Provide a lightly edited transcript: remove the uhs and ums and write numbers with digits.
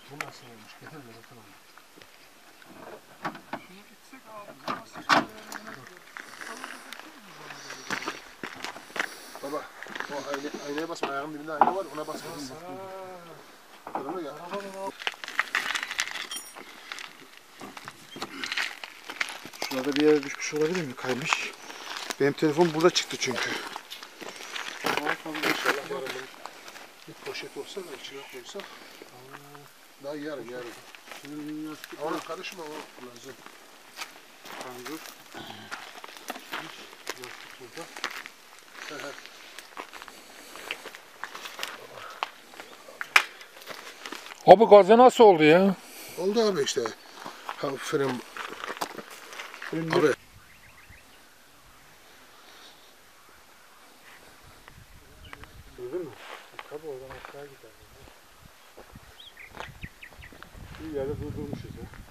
Bu nasıl olmuş? Getir de bakın onu. Şunu gitsek abi. Nasıl şeyler Baba, o aynaya basma. Ayağın dibinde ayna var, ona basma. Kırılır ya. Şurada bir yere düşmüş olabilir mi? Kaymış. Benim telefon burada çıktı çünkü. İnşallah yarın bir poşet olsa da içine koysak. Daha yarın. Ona karışma, o lazım. Kangur. Yastık burada. Abi gazı nasıl oldu ya? Oldu abi işte. Ha, fren. Abi. Gördün mü? Tabii oradan aşağı gider. Bir yerde durdurmuşuz ya.